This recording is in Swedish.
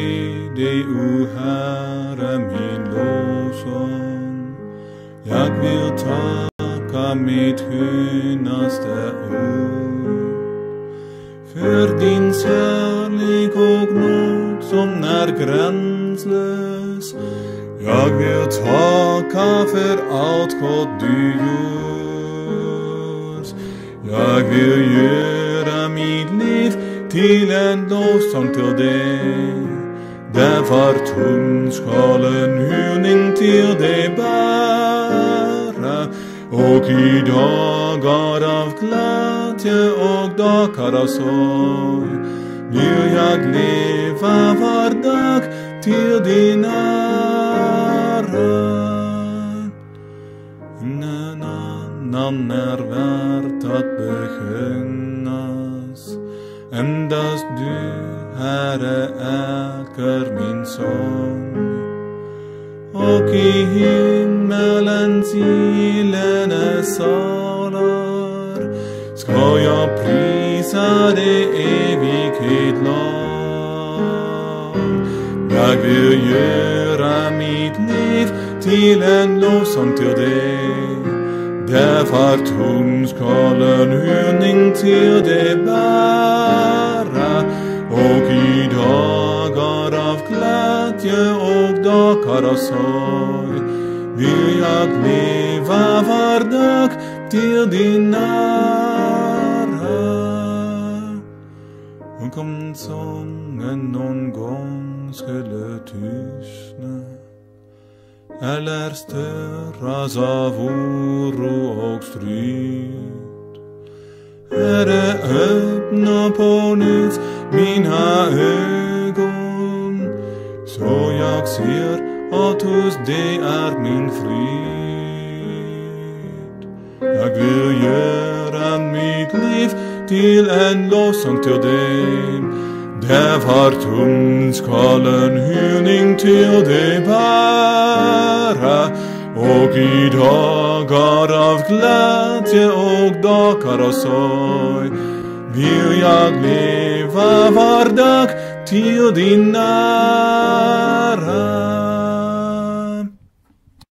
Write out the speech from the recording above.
dig, o Herre, min lovsång. Jag vill tacka mitt skönaste ord för din kärlek och nåd som är gränslös. Jag vill tacka för allt gott du gjort. Jag vill göra mitt liv till en lovsång till dig. Därför tonskalen hyllning till dig bära. Och i dagar av glädje och dagar av sorg vill jag leva var dag till din ära. Ingen annan är värt att besjungas. Endast du, Herre, äger min sång. Och i himmelens gyllene salar ska jag prisa dig evighet lång. Jag vill göra mitt liv till en lovsång till dig. Därför tonskalen hyllning till dig bära. Och i dagar av glädje och dagar av sorg vill jag leva var dag till din ära. Och om sången någon gång skulle tystna eller störas av oro och strid, Herre, öppna på nytt mina ögon, så jag ser att hos dig är min frid. Jag vill göra mitt liv till en lovsång till dig. Därför tonskalen hyllning till dig bära. Och i dagar av glädje och dagar av sorg vill jag leva var dag till din ära.